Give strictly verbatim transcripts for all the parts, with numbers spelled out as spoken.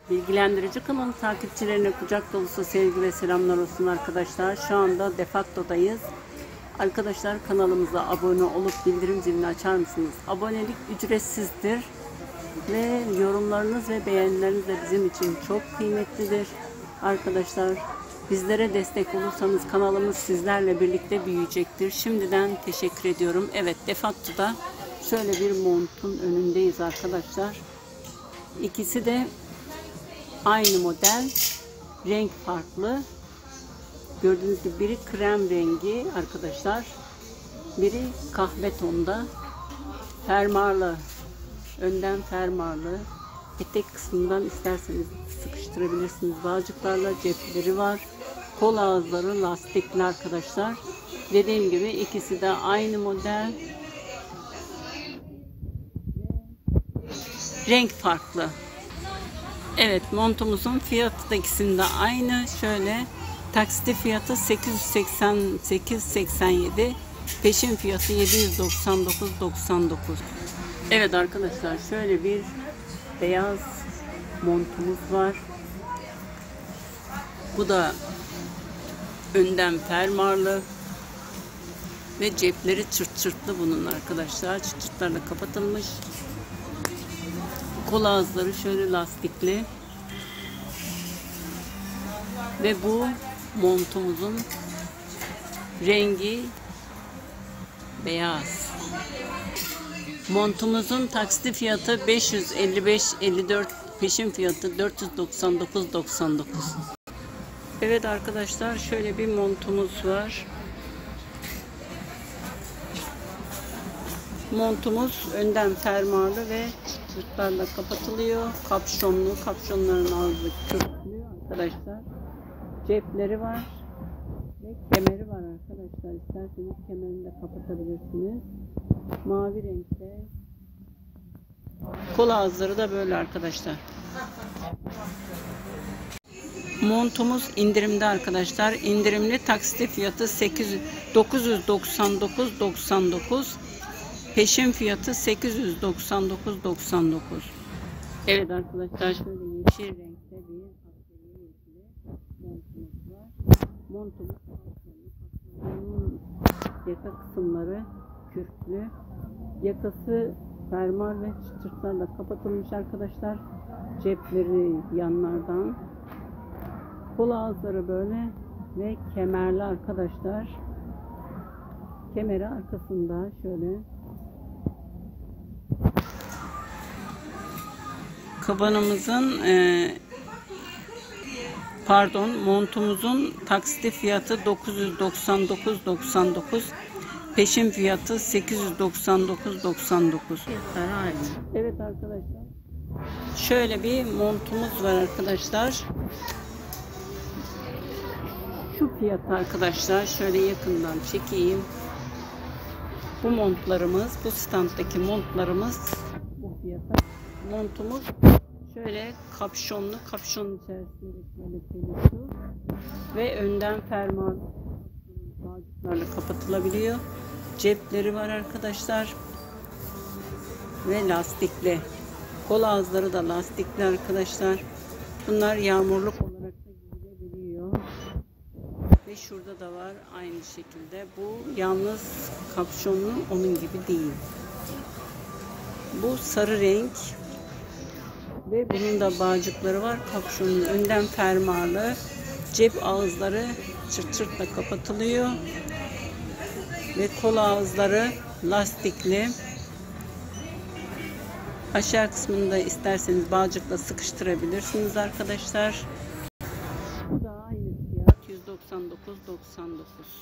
Bilgilendirici kanalı takipçilerine kucak dolusu sevgi ve selamlar olsun arkadaşlar. Şu anda Defakto'dayız. Arkadaşlar kanalımıza abone olup bildirim zilini açar mısınız? Abonelik ücretsizdir. Ve yorumlarınız ve beğenileriniz de bizim için çok kıymetlidir. Arkadaşlar bizlere destek olursanız kanalımız sizlerle birlikte büyüyecektir. Şimdiden teşekkür ediyorum. Evet, Defakto'da şöyle bir montun önündeyiz arkadaşlar. İkisi de aynı model, renk farklı. Gördüğünüz gibi biri krem rengi arkadaşlar, biri kahve tonda. Fermuarlı, önden fermuarlı. Etek kısmından isterseniz sıkıştırabilirsiniz. Bağcıklarla cepleri var. Kol ağızları lastikli arkadaşlar. Dediğim gibi ikisi de aynı model. Renk farklı. Evet, montumuzun fiyatı da ikisinde aynı. Şöyle taksitli fiyatı sekiz yüz seksen sekiz seksen yedi, peşin fiyatı yedi yüz doksan dokuz doksan dokuz. Evet arkadaşlar, şöyle bir beyaz montumuz var. Bu da önden fermuarlı ve cepleri çırt çırtlı bunun arkadaşlar. Çırt çırtlarla kapatılmış. Kol ağızları şöyle lastikli. Ve bu montumuzun rengi beyaz. Montumuzun taksitli fiyatı beş yüz elli beş elli dört, peşin fiyatı dört yüz doksan dokuz doksan dokuz. Evet arkadaşlar, şöyle bir montumuz var. Montumuz önden fermuarlı ve çıtlarla kapatılıyor. Kapşonlu, kapşonların ağzı kırılıyor arkadaşlar. Cepleri var ve kemeri var arkadaşlar. İsterseniz kemerini de kapatabilirsiniz. Mavi renkte. Kol ağızları da böyle arkadaşlar. Montumuz indirimde arkadaşlar. İndirimli, taksitli fiyatı dokuz yüz doksan dokuz doksan dokuz. Peşin fiyatı sekiz yüz doksan dokuz doksan dokuz. Evet arkadaşlar, şöyle yeşil renkte bir askeri yeşili montumuz var. Montumuz kapsamlı. Yaka kısımları kürklü. Yakası fermuar ve çıtırtlarla kapatılmış arkadaşlar. Cepleri yanlardan. Kol ağızları böyle ve kemerli arkadaşlar. Kemeri arkasında şöyle. Kabanımızın e, pardon montumuzun taksitli fiyatı dokuz yüz doksan dokuz doksan dokuz, peşin fiyatı sekiz yüz doksan dokuz doksan dokuz. Evet arkadaşlar, şöyle bir montumuz var arkadaşlar. Şu fiyat arkadaşlar, şöyle yakından çekeyim. Bu montlarımız, bu standdaki montlarımız bu fiyata. Montumuz şöyle kapşonlu, kapşonun içerisinde şöyle peluşu ve önden fermuar bağcıklarla kapatılabiliyor. Cepleri var arkadaşlar ve lastikli. Kol ağızları da lastikli arkadaşlar. Bunlar yağmurluk olarak da giyilebiliyor. Ve şurada da var aynı şekilde. Bu yalnız kapşonlu, onun gibi değil. Bu sarı renk. Ve bunun da bağcıkları var. Kapşonun önden fermuarlı. Cep ağızları çırt çırtla kapatılıyor. Ve kol ağızları lastikli. Aşağı kısmında isterseniz bağcıkla sıkıştırabilirsiniz arkadaşlar. Bu da aynı fiyat yüz doksan dokuz doksan dokuz.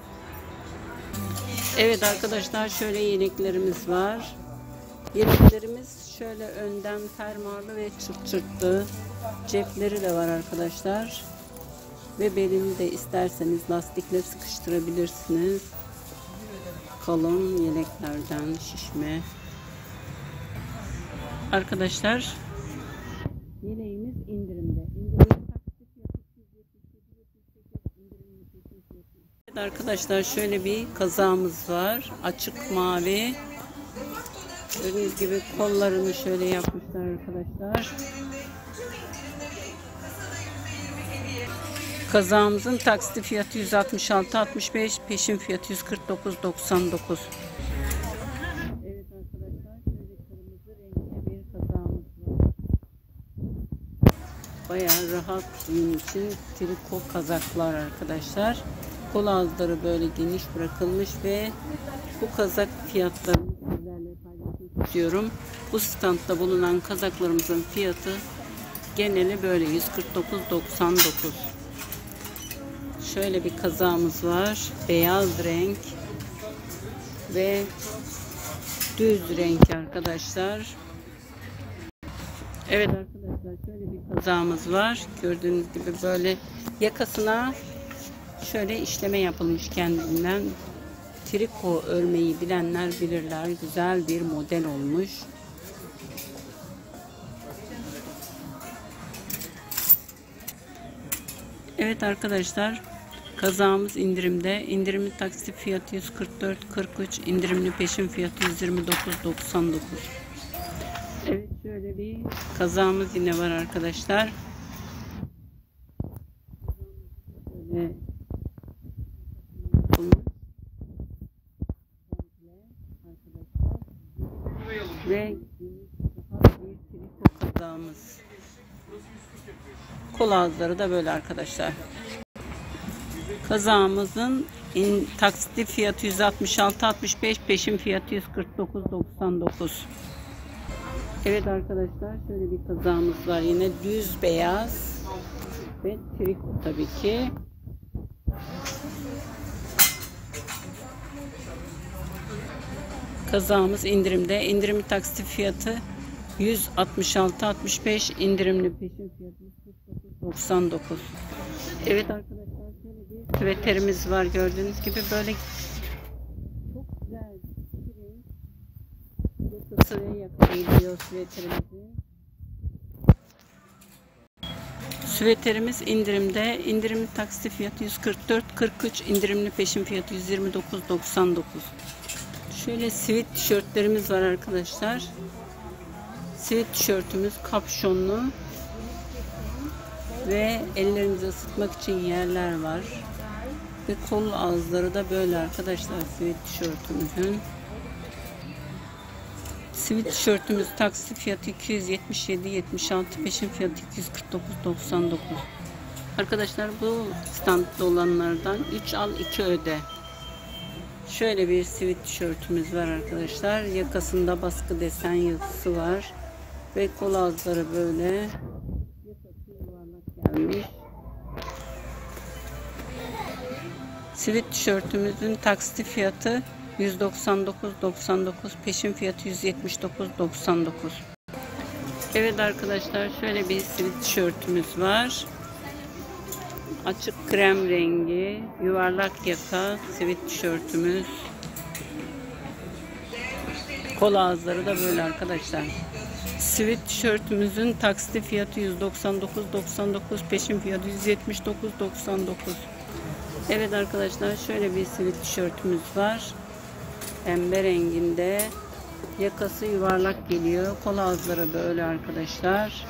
Evet arkadaşlar, şöyle yeleklerimiz var. Yeleklerimiz şöyle önden fermuarlı ve çırt çırtlı. Cepleri de var arkadaşlar. Ve belini de isterseniz lastikle sıkıştırabilirsiniz. Kalın yeleklerden şişme. Arkadaşlar, yeleğimiz indirimde. İndirimli Evet arkadaşlar, şöyle bir kazağımız var. Açık mavi. Gördüğünüz gibi kollarını şöyle yapmışlar arkadaşlar. Kazağımızın taksitli fiyatı yüz altmış altı altmış beş, peşin fiyatı yüz kırk dokuz doksan dokuz. Evet arkadaşlar, şöyle kırmızı renkli bir kazağımız var. Bayağı rahat giyim için triko kazaklar arkadaşlar. Kol ağızları böyle geniş bırakılmış ve bu kazak fiyatlarını sizlerle paylaşmak istiyorum. Bu standta bulunan kazaklarımızın fiyatı geneli böyle yüz kırk dokuz doksan dokuz. Şöyle bir kazağımız var. Beyaz renk ve düz renk arkadaşlar. Evet arkadaşlar, şöyle bir kazağımız var. Gördüğünüz gibi böyle yakasına şöyle işleme yapılmış kendinden. Triko örmeyi bilenler bilirler. Güzel bir model olmuş. Evet arkadaşlar, kazağımız indirimde. İndirimli taksit fiyatı yüz kırk dört kırk üç, indirimli peşin fiyatı yüz yirmi dokuz doksan dokuz. Evet, şöyle bir kazağımız yine var arkadaşlar. Şöyle ve bir triko kazağımız. Kol ağızları da böyle arkadaşlar. Kazağımızın in, taksitli fiyatı yüz altmış altı altmış beş, peşin fiyatı yüz kırk dokuz doksan dokuz. Evet arkadaşlar, şöyle bir kazağımız var yine, düz beyaz ve triko tabii ki. Kazağımız indirimde. İndirimli taksit fiyatı yüz altmış altı altmış beş, indirimli peşin fiyatı yüz kırk dokuz doksan dokuz. Evet arkadaşlar, şöyle bir süveterimiz var, gördüğünüz gibi böyle çok güzel bir renk. Yakası ve yakayılıyor süveterimizi. Süveterimiz indirimde. İndirimli taksit fiyatı yüz kırk dört kırk üç, indirimli peşin fiyatı yüz yirmi dokuz doksan dokuz. Şöyle sivit tişörtlerimiz var arkadaşlar. Sivit tişörtümüz kapşonlu ve ellerimizi ısıtmak için yerler var. Ve kol ağızları da böyle arkadaşlar sivit tişörtümüzün. Sivit tişörtümüz taksit fiyatı iki yüz yetmiş yedi yetmiş altı, peşin fiyatı iki yüz kırk dokuz doksan dokuz. Arkadaşlar, bu standta olanlardan üç al iki öde. Şöyle bir sivit tişörtümüz var arkadaşlar. Yakasında baskı desen yazısı var. Ve kol ağızları böyle. Yakası yuvarlak gelmiş. Sivit tişörtümüzün taksitli fiyatı yüz doksan dokuz doksan dokuz, peşin fiyatı yüz yetmiş dokuz doksan dokuz. Evet arkadaşlar, şöyle bir sivit tişörtümüz var. Açık krem rengi, yuvarlak yaka sivit tişörtümüz. Kol ağızları da böyle arkadaşlar. Sivit tişörtümüzün taksitli fiyatı yüz doksan dokuz doksan dokuz, peşin fiyatı yüz yetmiş dokuz doksan dokuz. Evet arkadaşlar, şöyle bir sivit tişörtümüz var. Pembe renginde. Yakası yuvarlak geliyor. Kol ağızları böyle arkadaşlar.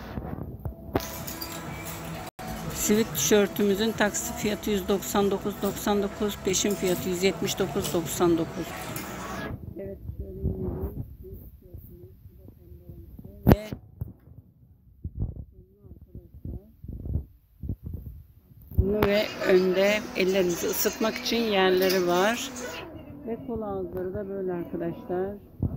Sivit tişörtümüzün taksit fiyatı yüz doksan dokuz doksan dokuz, peşin fiyatı yüz yetmiş dokuz doksan dokuz. Evet, şöyle ve bunu ve önde ellerimizi ısıtmak için yerleri var. Ve kol ağızları da böyle arkadaşlar.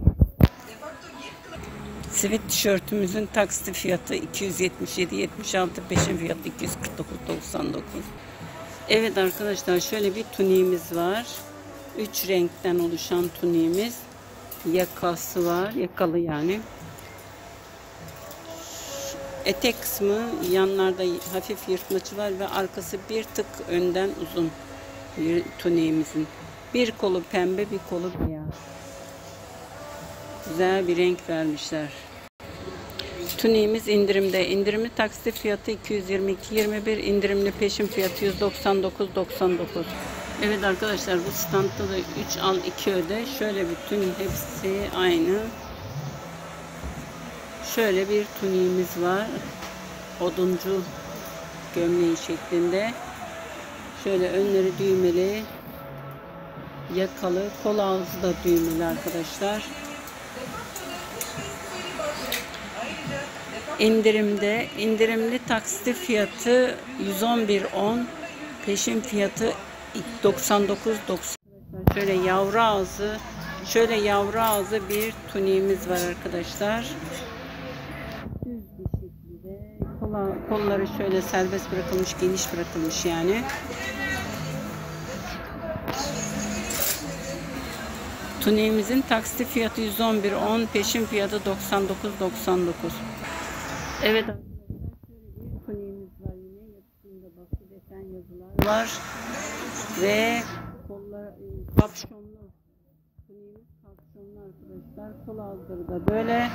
Sivit tişörtümüzün taksitli fiyatı iki yüz yetmiş yedi yetmiş altı, peşin fiyatı iki yüz kırk dokuz doksan dokuz. Evet arkadaşlar, şöyle bir tuniğimiz var. üç renkten oluşan tuniğimiz. Yakası var, yakalı yani. Etek kısmı yanlarda hafif yırtmacı var ve arkası bir tık önden uzun bir tuniğimizin. Bir kolu pembe, bir kolu beyaz. Güzel bir renk vermişler. Tuniğimiz indirimde. İndirimli taksit fiyatı iki yüz yirmi iki yirmi bir, indirimli peşin fiyatı yüz doksan dokuz doksan dokuz. Evet arkadaşlar, bu standta da üç al iki öde. Şöyle bütün hepsi aynı. Şöyle bir tuniğimiz var. Oduncu gömleği şeklinde. Şöyle önleri düğmeli, yakalı, kol ağzı da düğmeli arkadaşlar. İndirimde, indirimli taksit fiyatı yüz on bir on, peşin fiyatı doksan dokuz doksan. Şöyle yavru ağzı, şöyle yavru ağzı bir tuniğimiz var arkadaşlar. Düz bir şekilde, kola, kolları şöyle serbest bırakılmış, geniş bırakılmış yani. Tuniğimizin taksit fiyatı yüz on bir on, peşin fiyatı doksan dokuz doksan dokuz. Evet arkadaşlar, şöyle bir tuniğimiz var yine. Yapısında bakı desen yazılar var. Ve kollar e, kapşonlu. Tuniğimiz kapşonlu arkadaşlar. Kol ağızları da böyle.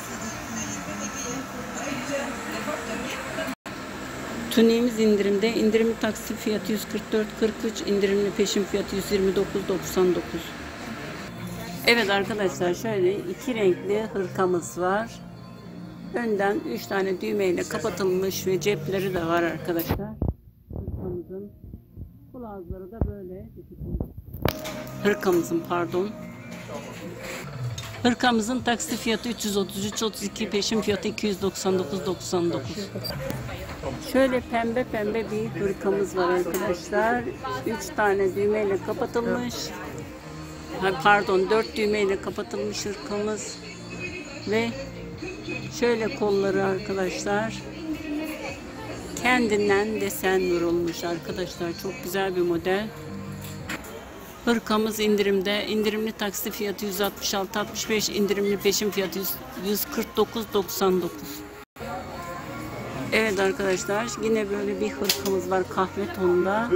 Tuniğimiz indirimde. İndirimli taksit fiyatı yüz kırk dört kırk üç, indirimli peşin fiyatı yüz yirmi dokuz doksan dokuz. Evet arkadaşlar, şöyle iki renkli hırkamız var. Önden üç tane düğmeyle kapatılmış ve cepleri de var arkadaşlar. Hırkamızın kol ağızları da böyle. Hırkamızın pardon. Hırkamızın taksit fiyatı üç yüz otuz üç otuz iki, peşin fiyatı iki yüz doksan dokuz doksan dokuz. Şöyle pembe pembe bir hırkamız var arkadaşlar. üç tane düğmeyle kapatılmış. Pardon, dört düğmeyle kapatılmış hırkamız ve şöyle kolları arkadaşlar kendinden desen vurulmuş arkadaşlar. Çok güzel bir model. Hırkamız indirimde. İndirimli taksit fiyatı yüz altmış altı altmış beş, indirimli peşin fiyatı yüz kırk dokuz doksan dokuz. Evet arkadaşlar, yine böyle bir hırkamız var kahve tonunda.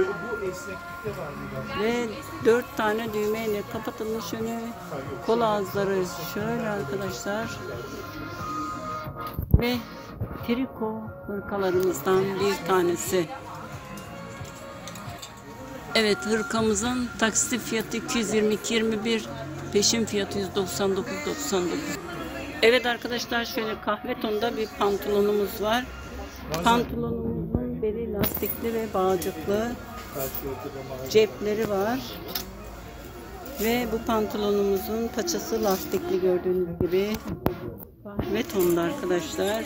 Ve dört tane düğmeyle kapatılmış önü, kol ağızları şöyle arkadaşlar. Ve triko hırkalarımızdan bir tanesi. Evet, hırkamızın taksit fiyatı iki yüz yirmi iki yirmi bir, peşin fiyatı yüz doksan dokuz doksan dokuz. Evet arkadaşlar, şöyle kahve tonunda bir pantolonumuz var. Pantolonumuzun beli lastikli ve bağcıklı, cepleri var ve bu pantolonumuzun paçası lastikli, gördüğünüz gibi kahve tonunda arkadaşlar.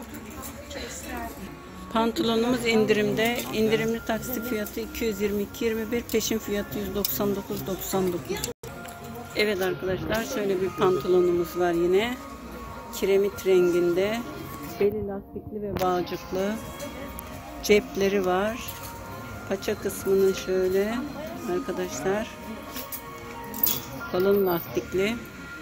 Pantolonumuz indirimde. İndirimli taksit fiyatı iki yüz yirmi iki yirmi bir, peşin fiyatı yüz doksan dokuz doksan dokuz. Evet arkadaşlar, şöyle bir pantolonumuz var yine. Kiremit renginde. Beli lastikli ve bağcıklı. Cepleri var. Paça kısmını şöyle arkadaşlar. Kalın lastikli.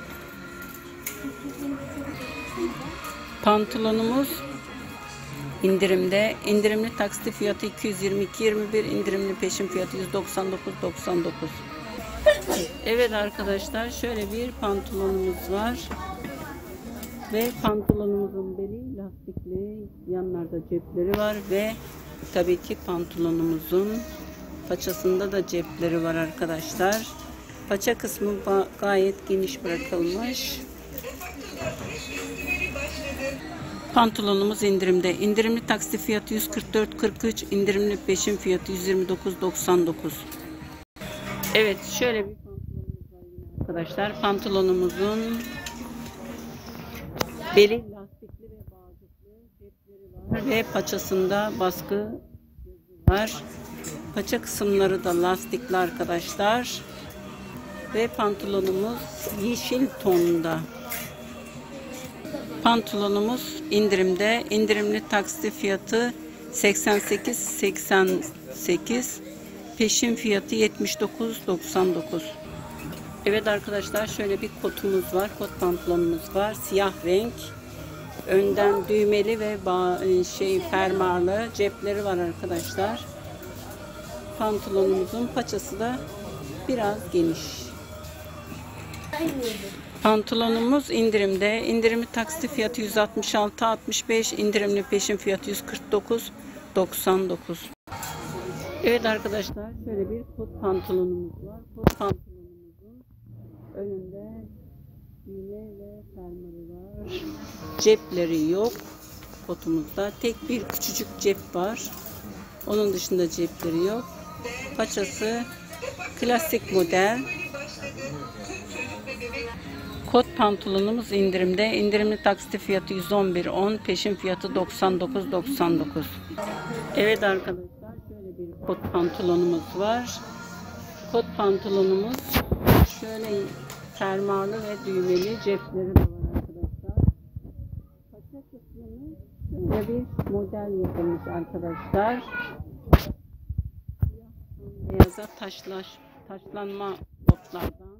Pantolonumuz indirimde. İndirimli taksit fiyatı iki yüz yirmi iki yirmi bir, indirimli peşin fiyatı yüz doksan dokuz doksan dokuz. Evet arkadaşlar, şöyle bir pantolonumuz var. Ve pantolonumuzun beli lastikli, yanlarda cepleri var ve tabii ki pantolonumuzun paçasında da cepleri var arkadaşlar. Paça kısmı gayet geniş bırakılmış. Pantolonumuz indirimde. İndirimli taksit fiyatı yüz kırk dört kırk üç, indirimli peşin fiyatı yüz yirmi dokuz doksan dokuz. Evet, şöyle bir pantolonumuz var yine arkadaşlar. Pantolonumuzun beli lastikli ve bağcıklı, cepleri var ve paçasında baskı var. Paça kısımları da lastikli arkadaşlar. Ve pantolonumuz yeşil tonunda. Pantolonumuz indirimde. İndirimli taksit fiyatı seksen sekiz seksen sekiz, peşin fiyatı yetmiş dokuz doksan dokuz. Evet arkadaşlar, şöyle bir kotumuz var. Kot pantolonumuz var. Siyah renk. Önden düğmeli ve şey fermuarlı cepleri var arkadaşlar. Pantolonumuzun paçası da biraz geniş. Pantolonumuz indirimde. İndirimli taksit fiyatı yüz altmış altı altmış beş, indirimli peşin fiyatı yüz kırk dokuz doksan dokuz. Evet arkadaşlar, şöyle bir kot pantolonumuz var. Kot pantolonumuzun önünde düğme ve fermuarı var. Cepleri yok kotumuzda. Tek bir küçücük cep var. Onun dışında cepleri yok. Paçası klasik model. Kot pantolonumuz indirimde. İndirimli taksit fiyatı yüz on bir on, peşin fiyatı doksan dokuz doksan dokuz. Evet arkadaşlar, şöyle bir kot pantolonumuz var. Kot pantolonumuz şöyle fermuarlı ve düğmeli, cepleri de var arkadaşlar. Paça kısmını şöyle bir model yapılmış arkadaşlar. Beyaza taşlaş, taşlanma botlardan.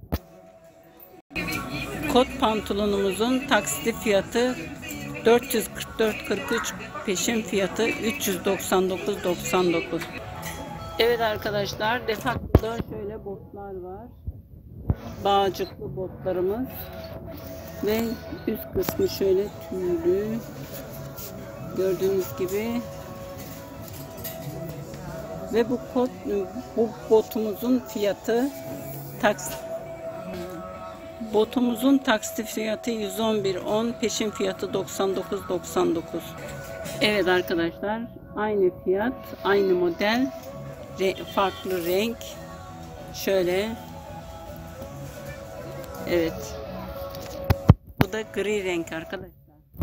Kot pantolonumuzun taksit fiyatı dört yüz kırk dört kırk üç, peşin fiyatı üç yüz doksan dokuz doksan dokuz. Evet arkadaşlar, Defacto'da şöyle botlar var. Bağcıklı botlarımız ve üst kısmı şöyle tüylü. Gördüğünüz gibi. Ve bu kot, bu botumuzun fiyatı taksit botumuzun taksit fiyatı yüz on bir on, peşin fiyatı doksan dokuz doksan dokuz. Evet arkadaşlar, aynı fiyat, aynı model, re, farklı renk. Şöyle. Evet. Bu da gri renk arkadaşlar.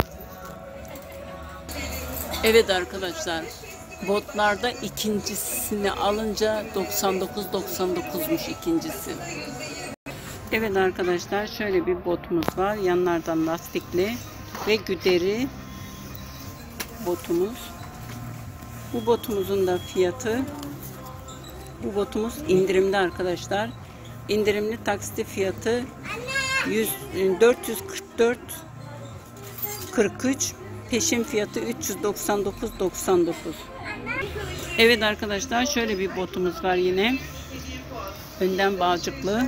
Evet arkadaşlar, botlarda ikincisini alınca doksan dokuz doksan dokuzmuş ikincisi. Evet arkadaşlar, şöyle bir botumuz var. Yanlardan lastikli ve güderi botumuz. Bu botumuzun da fiyatı, bu botumuz indirimli arkadaşlar. İndirimli taksit fiyatı dört yüz kırk dört kırk üç, peşin fiyatı üç yüz doksan dokuz doksan dokuz. Evet arkadaşlar, şöyle bir botumuz var yine. Önden bağcıklı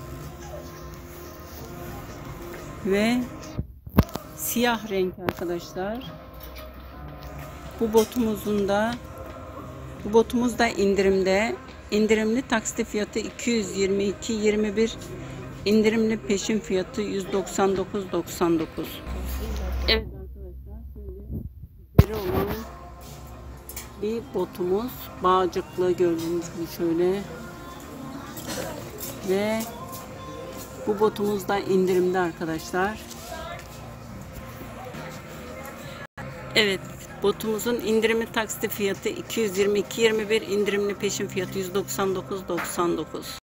ve siyah renk arkadaşlar. Bu botumuzun da bu botumuz da indirimde. İndirimli taksit fiyatı iki yüz yirmi iki yirmi bir, indirimli peşin fiyatı yüz doksan dokuz doksan dokuz. Evet arkadaşlar, şöyle olan bir botumuz, bağcıklı, gördüğünüz gibi şöyle. Ve bu botumuz da indirimde arkadaşlar. Evet, botumuzun indirimli taksit fiyatı iki yüz yirmi iki yirmi bir, indirimli peşin fiyatı yüz doksan dokuz doksan dokuz.